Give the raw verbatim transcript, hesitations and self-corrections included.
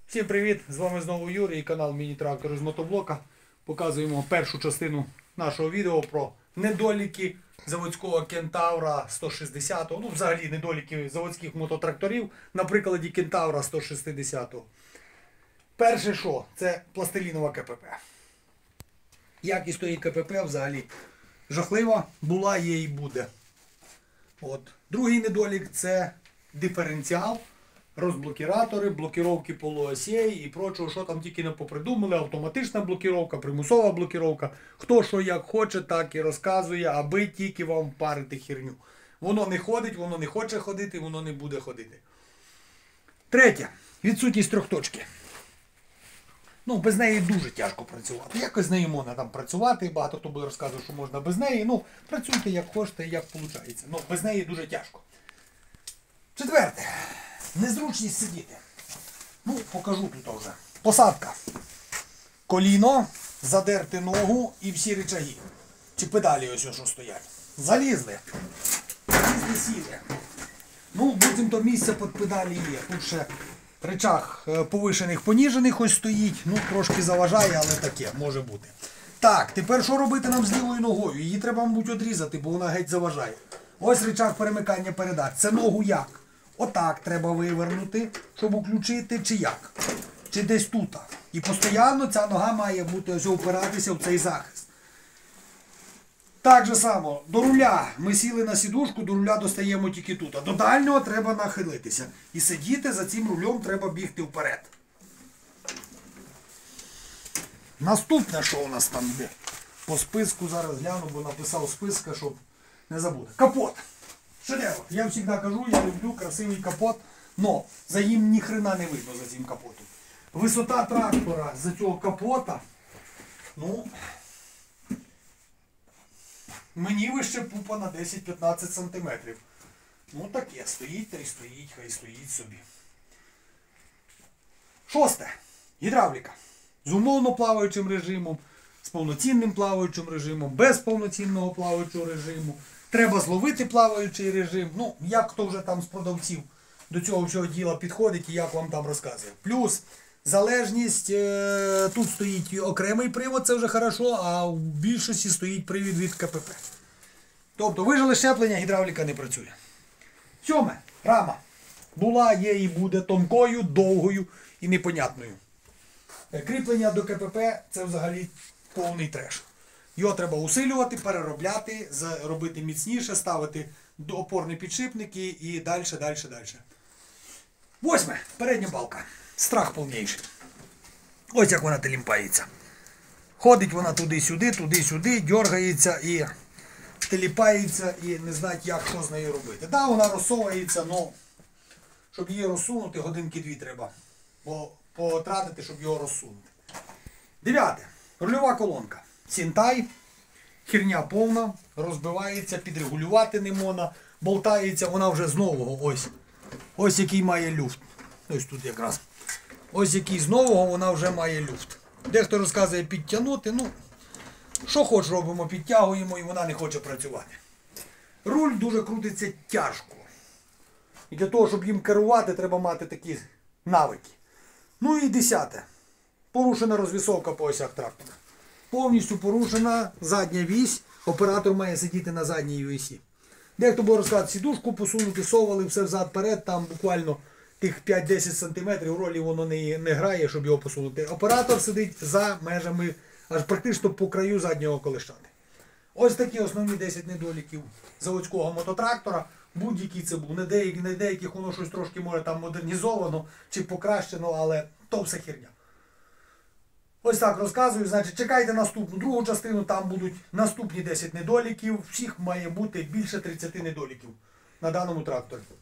Всім привіт! З вами знову Юрій і канал Міні-трактори з мотоблока. Показуємо першу частину нашого відео про недоліки заводського Кентавра сто шістдесят. Ну, взагалі недоліки заводських мототракторів на прикладі Кентавра сто шістдесят. Перше що? Це пластилінова КПП. Якість тої КПП взагалі жахлива, була, є і буде. От. Другий недолік це диференціал. Розблокіратори, блокіровки полуосей і прочого, що там тільки не попридумали, автоматична блокіровка, примусова блокіровка. Хто що як хоче, так і розказує, аби тільки вам впарити херню. Воно не ходить, воно не хоче ходити, воно не буде ходити. Третє. Відсутність трьохточки. Ну, без неї дуже тяжко працювати. Якось з нею можна там працювати, багато хто буде розказувати, що можна без неї. Ну, працюйте як хочете, як виходить. Ну, без неї дуже тяжко. Четверте. Незручність сидіти. Ну, покажу тут вже. Посадка. Коліно, задерти ногу і всі рычаги. Чи педалі ось що стоять. Залізли. Залізли, сіли. Ну, буцімто місце під педалі є. Тут ще рычаг повишених, поніжених ось стоїть. Ну, трошки заважає, але таке, може бути. Так, тепер що робити нам з лівою ногою? Її треба, мабуть, одрізати, бо вона геть заважає. Ось рычаг перемикання передач. Це ногу як? Отак треба вивернути, щоб включити, чи як? Чи десь тут. І постійно ця нога має бути ось опиратися в цей захист. Так же само, до руля. Ми сіли на сідушку, до руля достаємо тільки тут. А до дальнього треба нахилитися. І сидіти за цим рулем треба бігти вперед. Наступне, що у нас там є? По списку зараз гляну, бо написав списка, щоб не забути. Капот. Шедевр. Я завжди кажу, я люблю красивий капот, но за їм ні хрена не видно за цим капотом. Висота трактора за цього капота, ну, мені вище пупа на десять-п'ятнадцять сантиметрів. Ну таке, стоїть та й стоїть, хай стоїть собі. Шосте. Гідравліка. З умовно плаваючим режимом, з повноцінним плаваючим режимом, без повноцінного плаваючого режиму. Треба зловити плаваючий режим. Ну, як хто вже там з продавців до цього всього діла підходить і як вам там розказує. Плюс залежність, е тут стоїть окремий привод, це вже хорошо, а в більшості стоїть привід від КПП. Тобто вижили щеплення, гідравліка не працює. Сьоме. Рама. Була, є і буде тонкою, довгою і непонятною. Кріплення до КПП це взагалі повний треш. Його треба усилювати, переробляти, робити міцніше, ставити опорні підшипники і далі, далі, далі. Восьме. Передня балка. Страх повніший. Ось як вона теліпається. Ходить вона туди-сюди, туди-сюди, дергається і теліпається і не знає, як що з нею робити. Так, да, вона розсовується, але щоб її розсунути, годинки-дві треба потратити, щоб його розсунути. Дев'яте. Рульова колонка. Сінтай, херня повна, розбивається, підрегулювати не можна, болтається, вона вже з нового, ось. Ось який має люфт. Ось тут якраз. Ось який з нового вона вже має люфт. Дехто розказує підтягнути, ну, що хоч робимо, підтягуємо і вона не хоче працювати. Руль дуже крутиться тяжко. І для того, щоб їм керувати, треба мати такі навики. Ну і десяте. Порушена розвісовка по осях трактора. Повністю порушена задня вісь, оператор має сидіти на задній вісі. Дехто буде розказати, сідушку посунути, совали, все взад-перед, там буквально тих п'ять-десять сантиметрів ролі воно не, не грає, щоб його посунути. Оператор сидить за межами, аж практично по краю заднього колишани. Ось такі основні десять недоліків заводського мототрактора. Будь-який це був. Не деяких, не деяких воно щось трошки може там модернізовано чи покращено, але то все херня. Ось так розказую, значить, чекайте наступну другу частину, там будуть наступні десять недоліків. Всіх має бути більше тридцяти недоліків на даному тракторі.